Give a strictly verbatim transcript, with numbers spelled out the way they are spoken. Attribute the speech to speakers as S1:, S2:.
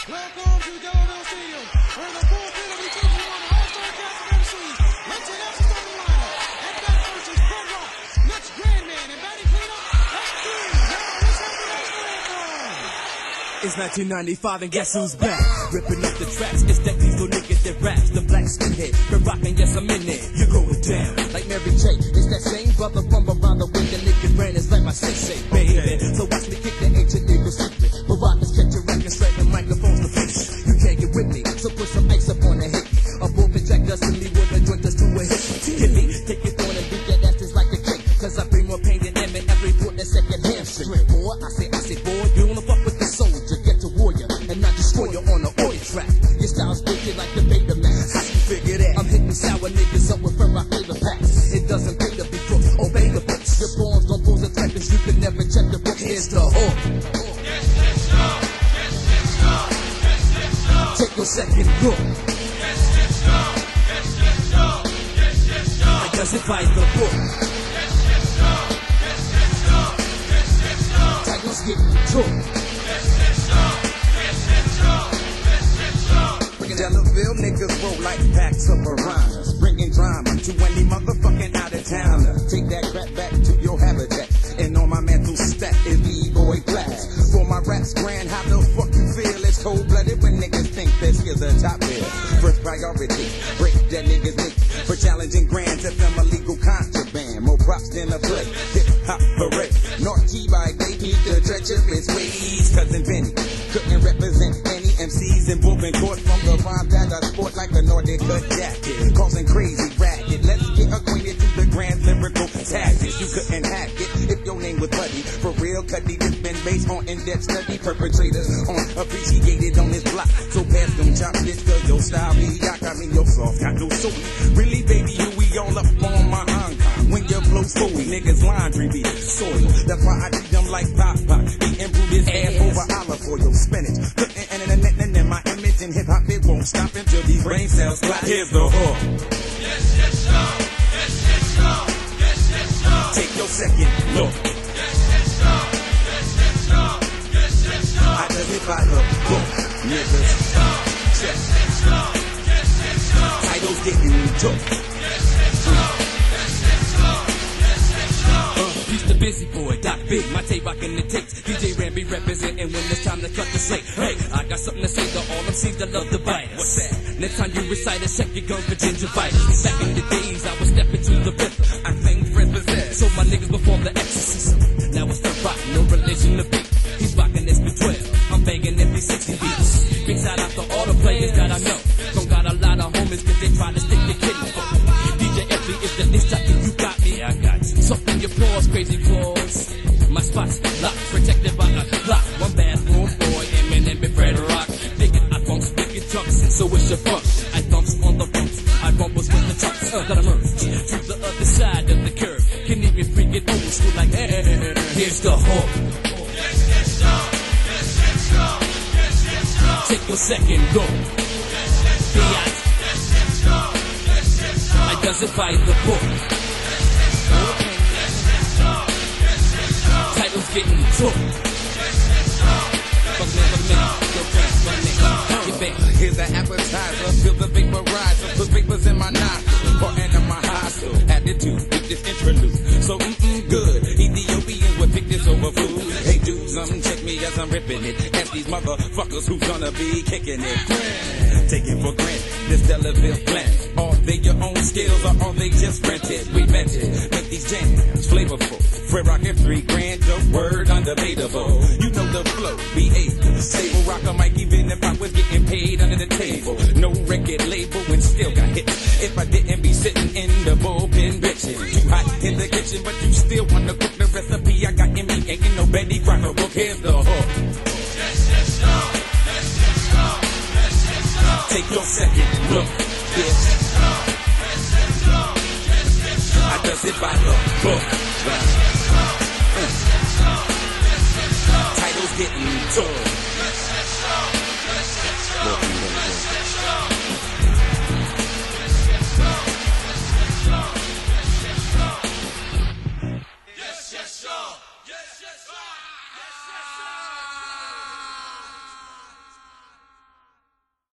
S1: Welcome to Delaware Stadium, where the full field will be taking on the All-Star cast of M Cs. Let's announce the starting lineup. At bat first is Fred Rock, next Grandman, and batting cleanup, that's Green. Now let's have the national anthem.
S2: It's nineteen ninety-five and guess who's back? Ripping up the tracks, it's that diesel nigga that raps. The black skinhead, Fred Rock, and yes I'm in there. You're going down like Mary J. It's that same brother from around the way. The nigga brand is like my sensei, baby. So watch me kick the ancient nigga secret. But rockers catch your record straight, the microphone's the finish. You can't get with me, so put some ice up on the hip. A bull project us to me with a joint us to a hip. Get me, take your thorn and beat that ass just like a cake. Cause I bring more pain than Emmett every foot and second hamstring. Boy, I say, I say, boy, you wanna fuck with the soldier, get to warrior, and not destroy you on the oil track. Your style's wicked like the Beta Max. How you figure that? I'm hitting sour niggas up with Fred Rock flavor packs. It doesn't pay to be crook, obey the books. Your bones don't pose a threat, cause you can never check the book. Here's the hook. Take your second look. I doesn't fight the book. Titles getting took.
S3: Delaware niggas roll like packs of piranhas, bringing drama to any motherfucking out-of-towner. Take that crap back to your habitat, and on my mantle stack is B-boy blast. For my raps grand, how the fuck you feel? It's cold-blooded when niggas think this is a top bill. First priority, break that niggas make for challenging grand to them illegal contraband. More props than a play, hip-hop parade. North T-by baby, the treacherous ways. Cousin Benny couldn't represent any M Cs in Brooklyn court from the rhyme that I sport like a Nordic cut jacket. Causing crazy racket. Let's get acquainted to the grand lyrical tactics. You couldn't hack it if your name was Buddy. For real, Cuddy, this been based on in-depth study. Perpetrators unappreciated on this block. So pass them chopsticks, cause your style be yak. I mean, your soft got no soul. Really, baby, you we all up on my Hong Kong. When you blow slowly, niggas laundry be soil. That's why I treat them like Pop Pop. He improved his ass over olive oil, spinach. Couldn't and then my image in hip hop, it won't stop until these brain cells clap. Here's the hook.
S4: Yes, yes, no. Yes, yes, no. Yes, yes, no.
S3: Take your second look.
S4: Yes, yes, no. Yes, yes, no. Yes, yes, no.
S3: I does it by the book, niggas. Check.
S4: Yes, yes, no. Yes, yes, no.
S3: Titles getting took.
S4: Yes, yes, no. Yes, yes, no. Yes, yes, no.
S2: Uh, he's the busy boy, Doc Big, my tape rockin' the tapes. D J Ramby representing when it's time to cut the slate. Hey, I got something to say to all them C's that love to bite us. What's that? Next time you recite it, check your gun for gingivitis. Back in the days, I was stepping to the rhythm. I claimed Fred possessed, so my niggas perform the exorcism. Now it's the rock, no relation to beat. He's rocking S B twelve, I'm banging F B sixty beats. Big shout out to all the players that I know. Don't got a lot of homies cause they try to stick the kid. D J F B is the disc jockey, you got me, I got you. Something your paws, crazy claws. My spot's locked, protected by a clock. One bathroom boy, Eminem and Fred Rock. Thinking I bumps wicked trucks, so it's your funk. I dumps on the bumps, I bumpers with the trucks. Uh, that emerge to the other side of the curve. Can even freak it old school like, eh, here's the hook.
S4: Yes, yes, no. Yes, yes, no. Yes, yes, no.
S2: Take your second look.
S4: Yes, yes, no.
S2: Yes,
S4: yes, no. Yes, yes, no.
S2: I does it by the book.
S4: Yes, yes, no. Yes, yes, no. Yes, yes, no.
S2: Titles getting took.
S4: Yes, yes, no.
S2: Fuck me, fuck me, your friends, my nigga. Get back.
S3: Here's an appetizer, feel the vaporizer. Put papers in my nostrils, or enter my hostile. Attitude with this interlude, so mm-mm good. Ethiopians would pick this over food. Hey dudes, um, check me as I'm ripping it. Ask these motherfuckers who's gonna be kicking it. Taking for granted this Delaware planet. Are they your own skills or are they just rented? We meant it, make these jams flavorful. Fred Rock F three grand, the word undebatable. You know the flow, behave. Table rocker mic even if I was getting paid under the table. No record label and still got hits. If I didn't be sitting in the bullpen bitching. Too hot in the kitchen but you still wanna cook the recipe. I got M E, ain't no Betty Crocker book. Here's the hook.
S4: Yes, yes, no. Yes, yes, no. Yes, yes, no.
S3: Take your second look, bitch.
S4: Yes, yes, no. Yes, yes, no. Yes, yes, no.
S3: I does it by the book.
S4: Yes, yes, no. Yes, yes, no. Yes, yes, no.
S3: Titles getting took.